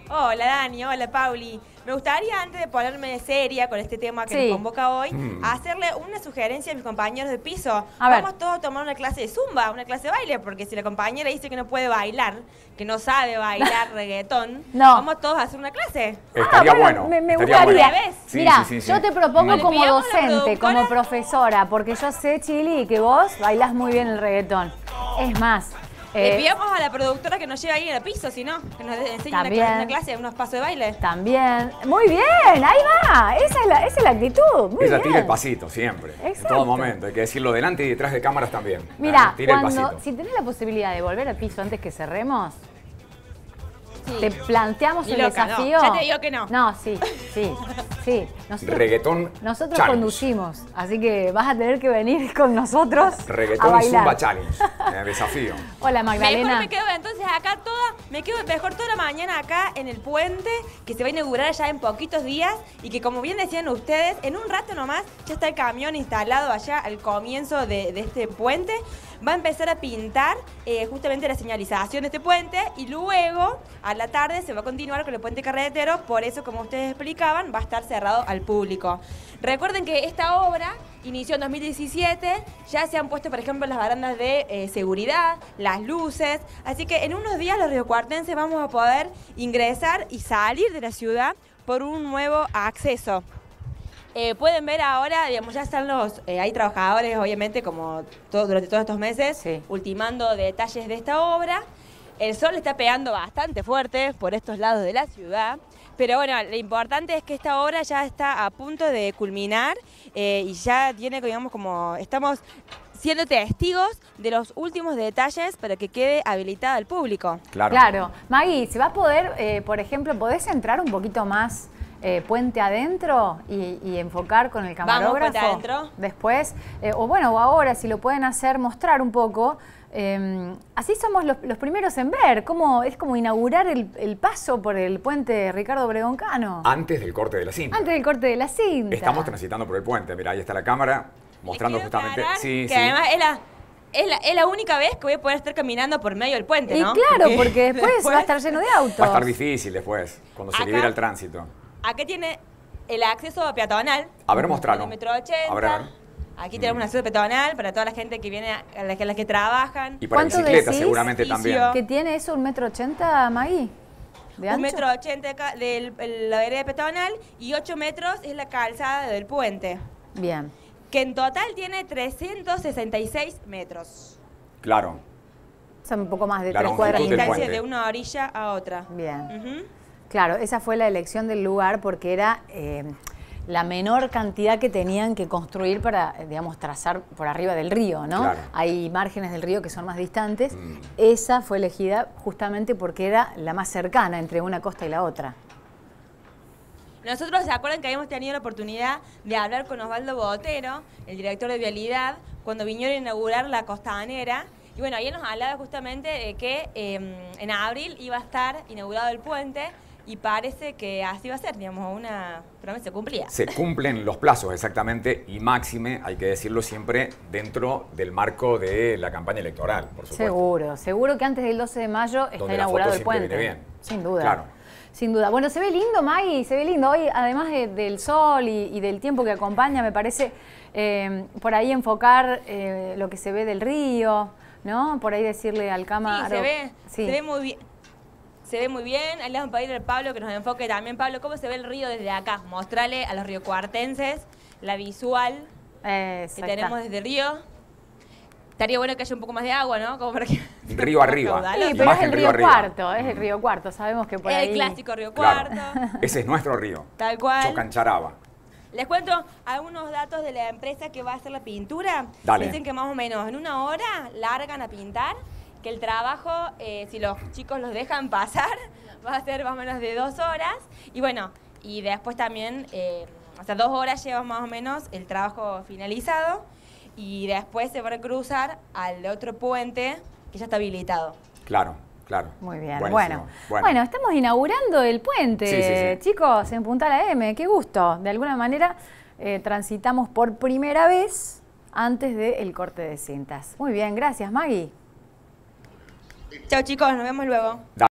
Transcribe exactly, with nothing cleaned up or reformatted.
Hola Dani, hola Pauli. Me gustaría, antes de ponerme seria con este tema que Sí. nos convoca hoy, Mm. hacerle una sugerencia a mis compañeros de piso. A ver. Vamos todos a tomar una clase de zumba, una clase de baile, porque si la compañera dice que no puede bailar, que no sabe bailar reggaetón, No. vamos todos a hacer una clase. Estaría Ah, bueno. Me, me estaría gustaría. bueno. Sí, Mira, sí, sí, sí. yo te propongo Le como pidamos a la docente, como productora. profesora, porque yo sé, Chili, que vos bailás muy bien el reggaetón. Es más, Le eh, pidamos a la productora que nos lleve ahí en el piso, si no, que nos enseñe una, También. cla- una clase, unos pasos de baile. también. Muy bien, ahí va. Esa es la, esa es la actitud. Muy Ella bien. tira el pasito siempre, en Exacto. todo momento. Hay que decirlo delante y detrás de cámaras también. Mira, Ah, tira el cuando, pasito. si tenés la posibilidad de volver al piso antes que cerremos, Sí. te planteamos Ni el loca, no. desafío. Ya te digo que no. No, sí, sí, sí. Nosotros, Reggaetón nosotros challenge. conducimos, así que vas a tener que venir con nosotros a Reggaetón bailar. Zumba Challenge. Eh, desafío. Hola Magdalena. Mejor me quedo entonces acá toda, me quedo mejor toda la mañana acá en el puente, que se va a inaugurar ya en poquitos días y que, como bien decían ustedes, en un rato nomás ya está el camión instalado allá al comienzo de, de este puente. Va a empezar a pintar eh, justamente la señalización de este puente y luego a la tarde se va a continuar con el puente carretero, por eso, como ustedes explicaban, va a estar cerrado al público. Recuerden que esta obra inició en dos mil diecisiete, ya se han puesto, por ejemplo, las barandas de eh, seguridad, las luces, así que en unos días los riocuartenses vamos a poder ingresar y salir de la ciudad por un nuevo acceso. Eh, pueden ver ahora, digamos, ya están los, eh, hay trabajadores, obviamente, como todo, durante todos estos meses, Sí. ultimando detalles de esta obra. El sol está pegando bastante fuerte por estos lados de la ciudad, pero bueno, lo importante es que esta obra ya está a punto de culminar eh, y ya tiene, digamos, como estamos siendo testigos de los últimos detalles para que quede habilitada al público. Claro. Claro. Maggie, ¿se va a poder, eh, por ejemplo, podés entrar un poquito más eh, puente adentro y, y enfocar con el Vamos, camarógrafo? puente adentro. Después, eh, o bueno, o ahora, si lo pueden hacer, mostrar un poco. Eh, así somos los, los primeros en ver, cómo es como inaugurar el, el paso por el puente Ricardo Obregón Cano. Antes del corte de la cinta. Antes del corte de la cinta. Estamos transitando por el puente. Mira, ahí está la cámara mostrando Les quiero justamente. aclarar Sí, que sí. además es la, es, la, es la única vez que voy a poder estar caminando por medio del puente, Y ¿no? claro, porque después, va a estar lleno de autos. Va a estar difícil después, cuando se Acá- libera el tránsito. Acá tiene el acceso peatonal. A ver, mostralo. En el metro ochenta. A ver, a ver. Aquí tenemos un acceso peatonal para toda la gente que viene, a las que, a las que trabajan. Y para ¿Cuánto bicicletas decís? seguramente Servicio. también. ¿Qué tiene eso, un metro ochenta, Maggie? ¿De Un ancho? metro ochenta acá de la vereda peatonal y ocho metros es la calzada del puente, Bien. que en total tiene trescientos sesenta y seis metros. Claro. Son un poco más de Claro, tres un cuadras. La longitud del distancia puente. de una orilla a otra. Bien. Ujú. Claro, esa fue la elección del lugar porque era eh, la menor cantidad que tenían que construir para, eh, digamos, trazar por arriba del río, ¿no? Claro. Hay márgenes del río que son más distantes. Mm. Esa fue elegida justamente porque era la más cercana entre una costa y la otra. Nosotros, ¿se acuerdan que habíamos tenido la oportunidad de hablar con Osvaldo Botero, el director de Vialidad, cuando vinieron a inaugurar la costanera? Y bueno, ahí nos hablaba justamente de que eh, en abril iba a estar inaugurado el puente y parece que así va a ser, digamos, una promesa cumplida. Se cumplen los plazos exactamente y máxime, hay que decirlo siempre, dentro del marco de la campaña electoral, por supuesto. Seguro, seguro que antes del doce de mayo está Donde la inaugurado foto el siempre puente. viene bien. Sin duda. Claro. Sin duda. Bueno, se ve lindo, Maggie, se ve lindo. Hoy, además de- del sol y, y del tiempo que acompaña, me parece eh, por ahí enfocar eh, lo que se ve del río, ¿no? Por ahí decirle al Sí, cámara. se ve, Sí. se ve muy bien. Se ve muy bien. Ahí le vamos a pedir al Pablo que nos enfoque también. Pablo, ¿cómo se ve el río desde acá? Mostrarle a los riocuartenses la visual que Exacto. tenemos desde el río. Estaría bueno que haya un poco más de agua, ¿no? Como para que Río arriba. caudaloso. Sí, pero es Imagen el río río arriba. Cuarto, es el río Cuarto. Sabemos que por ahí. El clásico Río Claro. Cuarto. Ese es nuestro río. Tal cual. Chocancharaba. Les cuento algunos datos de la empresa que va a hacer la pintura. Dale. Dicen que más o menos en una hora largan a pintar, que el trabajo, eh, si los chicos los dejan pasar, va a ser más o menos de dos horas. Y bueno, y después también, eh, hasta dos horas lleva más o menos el trabajo finalizado. Y después se va a cruzar al otro puente que ya está habilitado. Claro, claro. Muy bien. Buenísimo. Bueno. bueno, estamos inaugurando el puente, Sí, sí, sí. chicos, en Punta La M. Qué gusto. De alguna manera eh, transitamos por primera vez antes del corte de cintas. Muy bien, gracias, Maggie. Chao chicos, nos vemos luego.